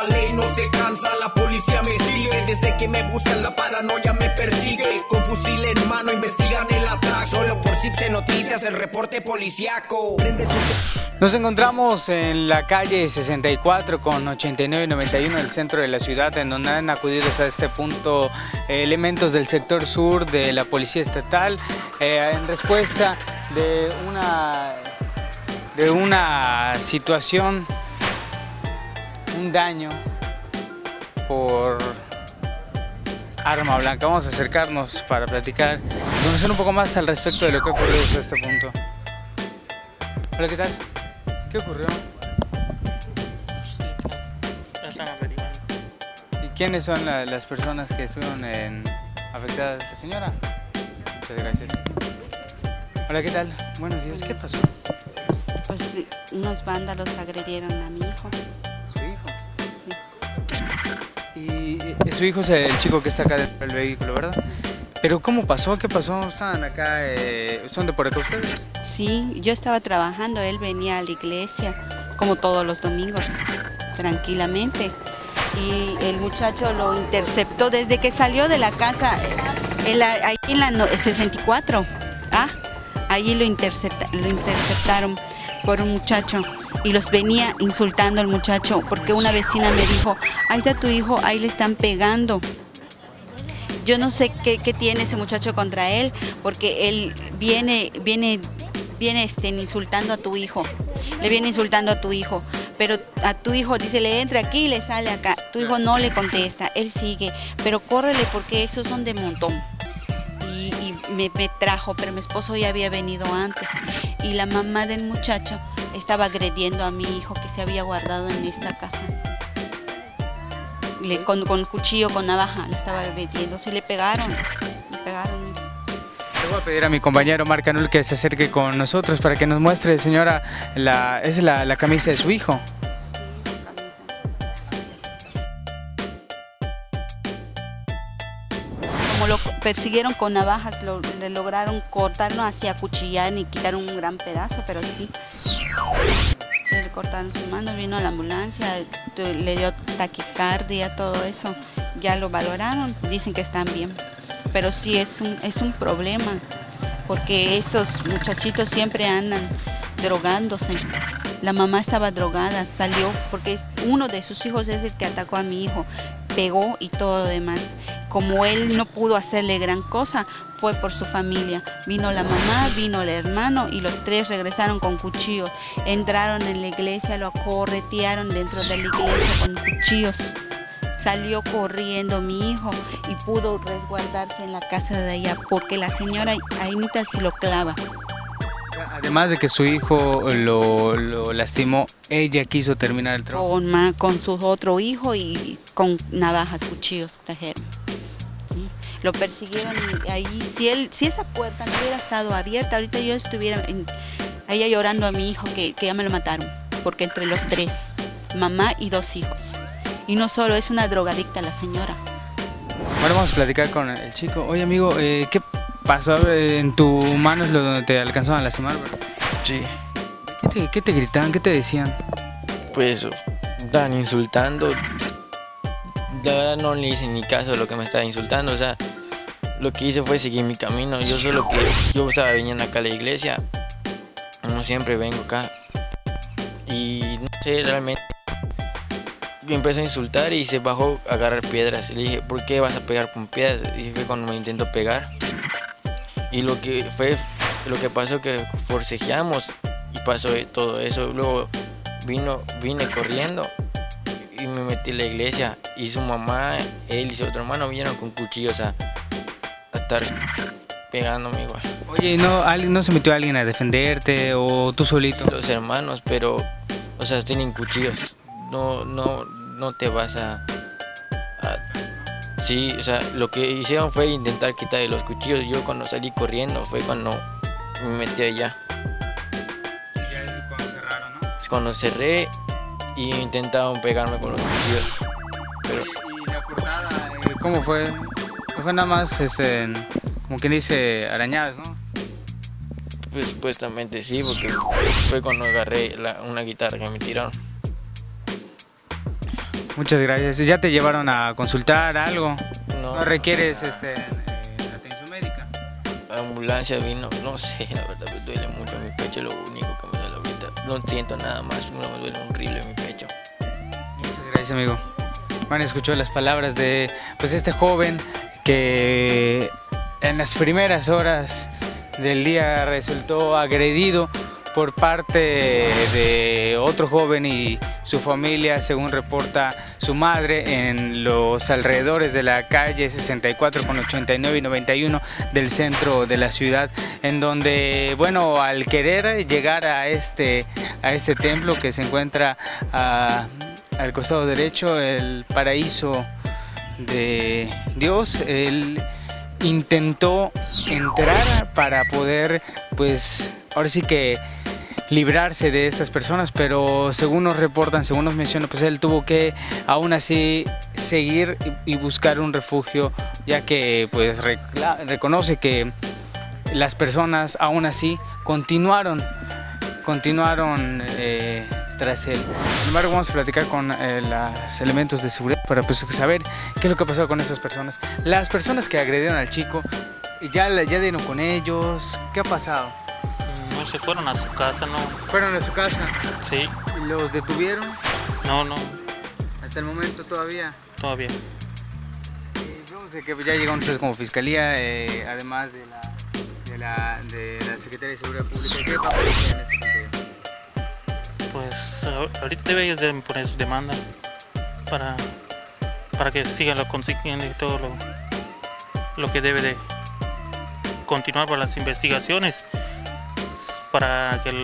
La ley no se cansa, la policía me sigue. Desde que me buscan la paranoia me persigue. Con fusil en mano investigan el atraco. Solo por Cipse Noticias el reporte policiaco. Nos encontramos en la calle 64 con 89 y 91 del centro de la ciudad, en donde han acudido a este punto elementos del sector sur de la Policía Estatal en respuesta de una situación, un daño por arma blanca. Vamos a acercarnos para platicar, conocer un poco más al respecto de lo que ha ocurrido hasta este punto. Hola, ¿qué tal? ¿Qué ocurrió? ¿Y quiénes son las personas que estuvieron afectadas? ¿La señora? Muchas gracias. Hola, ¿qué tal? Buenos días, ¿qué pasó? Pues unos vándalos agredieron a mi hijo. ¿Su hijo? Sí. Y su hijo es el chico que está acá dentro del vehículo, ¿verdad? Pero ¿cómo pasó? ¿Qué pasó? ¿Estaban acá? ¿Son de por acá ustedes? Sí, yo estaba trabajando, él venía a la iglesia como todos los domingos, tranquilamente. Y el muchacho lo interceptó desde que salió de la casa, ahí en la 64. Ahí lo interceptaron por un muchacho y los venía insultando al muchacho porque una vecina me dijo, ahí está tu hijo, ahí le están pegando. Yo no sé qué tiene ese muchacho contra él, porque él viene insultando a tu hijo, le viene insultando a tu hijo, pero a tu hijo dice, le entra aquí y le sale acá, tu hijo no le contesta, él sigue, pero córrele porque esos son de montón. Y me trajo, pero mi esposo ya había venido antes y la mamá del muchacho estaba agrediendo a mi hijo que se había guardado en esta casa. Con cuchillo, con navaja, le estaba agrediendo, sí le pegaron. Le voy a pedir a mi compañero Marc Anul que se acerque con nosotros para que nos muestre, señora, es la camisa de su hijo. Como lo persiguieron con navajas, le lograron cortarlo hacia cuchillar y quitaron un gran pedazo, pero sí. Le cortaron su mano, vino a la ambulancia, le dio taquicardia, todo eso. Ya lo valoraron, dicen que están bien. Pero sí es un problema, porque esos muchachitos siempre andan drogándose. La mamá estaba drogada, salió porque uno de sus hijos es el que atacó a mi hijo, pegó y todo lo demás. Como él no pudo hacerle gran cosa, fue por su familia. Vino la mamá, vino el hermano y los tres regresaron con cuchillos. Entraron en la iglesia, lo acorretearon dentro de la iglesia con cuchillos. Salió corriendo mi hijo y pudo resguardarse en la casa de allá porque la señora Ainita se lo clava. Además de que su hijo lo lastimó, ella quiso terminar el trabajo. Con su otro hijo y con navajas, cuchillos trajeron. ¿Sí? Lo persiguieron y ahí, si esa puerta no hubiera estado abierta, ahorita yo estuviera ahí llorando a mi hijo que ya me lo mataron. Porque entre los tres, mamá y dos hijos. Y no solo, es una drogadicta la señora. Bueno, vamos a platicar con el chico. Oye, amigo, ¿qué pasó? En tu mano es lo donde te alcanzaron a lastimar, ¿verdad? Sí. ¿Qué te gritaban? ¿Qué te decían? Pues estaban insultando. La verdad no le hice ni caso a lo que me estaba insultando. O sea, lo que hice fue seguir mi camino. Yo estaba viniendo acá a la iglesia. No siempre vengo acá. Y no sé, realmente me empezó a insultar y se bajó a agarrar piedras. Le dije, ¿por qué vas a pegar con piedras? Y fue cuando me intentó pegar. Y lo que pasó que forcejeamos y pasó todo eso. Luego vine corriendo y me metí en la iglesia. Y su mamá, él y su otro hermano vinieron con cuchillos a estar pegándome igual. Oye, ¿no se metió alguien a defenderte o tú solito? Los hermanos, pero, o sea, tienen cuchillos. No te vas a... Sí, o sea, lo que hicieron fue intentar quitarle los cuchillos. Yo cuando salí corriendo fue cuando me metí allá. Y ya cuando cerraron, ¿no? Es cuando cerré y intentaban pegarme con los cuchillos. Pero... ¿Y la cortada, cómo fue? Fue nada más, como quien dice, arañadas, ¿no? Pues supuestamente sí, porque fue cuando agarré una guitarra que me tiraron. Muchas gracias. ¿Ya te llevaron a consultar algo? No, ¿No requieres atención médica? La ambulancia vino, no sé, la verdad me duele mucho mi pecho, lo único que me duele ahorita. No siento nada más, no me duele horrible mi pecho. Muchas gracias, amigo. Bueno, escuchó las palabras de pues este joven que en las primeras horas del día resultó agredido por parte de otro joven y su familia, según reporta su madre, en los alrededores de la calle 64 con 89 y 91 del centro de la ciudad, en donde, bueno, al querer llegar a este templo que se encuentra al costado derecho, el paraíso de Dios, él intentó entrar para poder, pues, ahora sí que librarse de estas personas, pero según nos reportan, según nos mencionan, pues él tuvo que aún así seguir y buscar un refugio, ya que pues reconoce que las personas aún así continuaron tras él. Sin embargo, vamos a platicar con los elementos de seguridad para pues saber qué es lo que ha pasado con esas personas. Las personas que agredieron al chico, ya dieron con ellos, ¿qué ha pasado? No se fueron a su casa, ¿no? ¿Fueron a su casa? Sí. ¿Los detuvieron? No. ¿Hasta el momento todavía? Todavía. Vemos que ya llegaron ustedes como fiscalía, además de la Secretaría de Seguridad Pública. ¿Qué va a hacer en ese sentido? Pues ahorita ellos deben poner su demanda para que sigan lo consiguiendo y todo lo que debe de continuar para las investigaciones, para que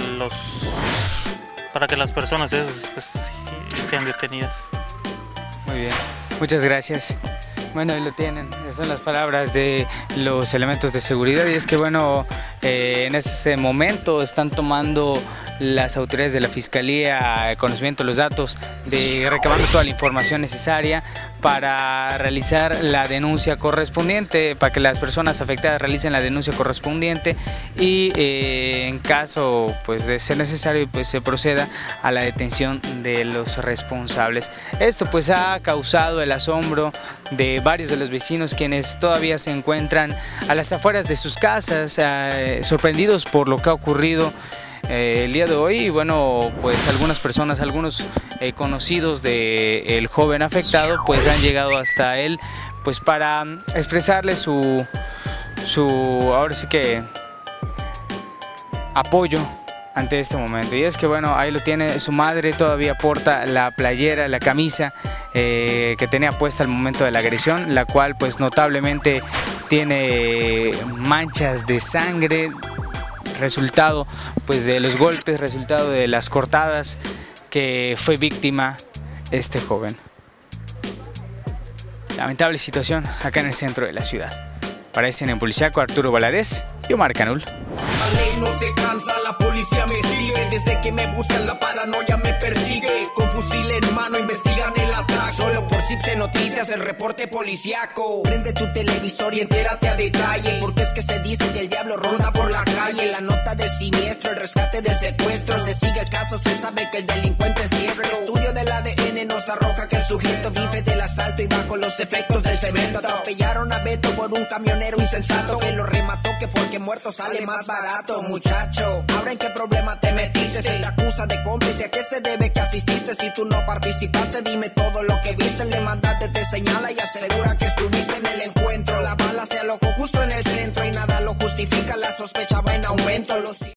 las personas esas pues, sean detenidas. Muy bien, muchas gracias. Bueno, ahí lo tienen, esas son las palabras de los elementos de seguridad, y es que bueno, en este momento están tomando las autoridades de la Fiscalía conocimiento de los datos, recabando toda la información necesaria para realizar la denuncia correspondiente, para que las personas afectadas realicen la denuncia correspondiente y en caso pues de ser necesario pues se proceda a la detención de los responsables. Esto pues ha causado el asombro de varios de los vecinos, quienes todavía se encuentran a las afueras de sus casas, sorprendidos por lo que ha ocurrido el día de hoy. Y bueno, pues algunas personas, algunos conocidos del joven afectado pues han llegado hasta él pues para expresarle su ahora sí que apoyo ante este momento. Y es que bueno, ahí lo tiene, su madre todavía porta la playera, la camisa que tenía puesta al momento de la agresión, la cual pues notablemente tiene manchas de sangre, resultado pues de los golpes, resultado de las cortadas que fue víctima este joven. Lamentable situación acá en el centro de la ciudad. Para CNN Policiaco, Arturo Valadez y Omar Canul. La ley no se cansa, la policía me sigue. Desde que me buscan la paranoia me persigue. Con fusil en mano investigan el atraco. Solo por Cipse Noticias, el reporte policiaco. Prende tu televisor y entérate a detalle, porque es que se dice que el diablo ronda por la calle. La nota del siniestro, el rescate del secuestro. Se sigue el caso, se sabe que el delincuente es diestro. El estudio del ADN nos arroja que el sujeto vive del asalto y bajo los efectos del cemento. Atropellaron a Beto por un camionero insensato que lo remató, que porque muerto sale más barato. Muchacho, ahora en qué problema te metiste, se te acusa de cómplice, ¿a qué se debe que asististe? Si tú no participaste, dime todo lo que viste. El demandante te señala y asegura que estuviste en el encuentro. La bala se alojó justo en el centro y nada lo justifica, la sospecha va en aumento.